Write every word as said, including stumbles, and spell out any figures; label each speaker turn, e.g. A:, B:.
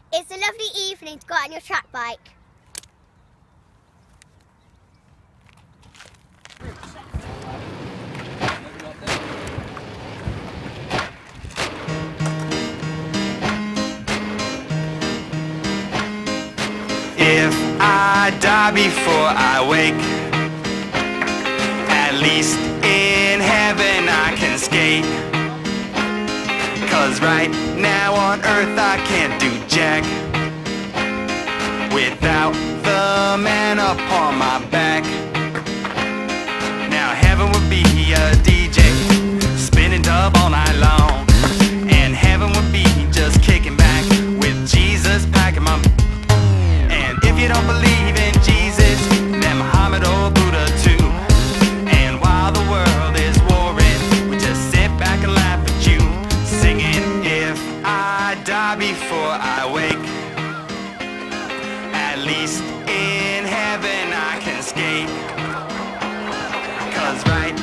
A: It's a lovely evening to go out on your track bike.
B: If I die before I wake, at least in heaven I can skate. Cause right now on earth I can't do jack without the man upon my back. Now heaven would be a D J spinning dub all night long, and heaven would be just kicking back with Jesus packing my. And if you don't believe in Jesus, then Muhammad or Buddha too. And while the world is warring, we just sit back and laugh at you, singing, if I die before I wake, at least in heaven I can skate. Cause right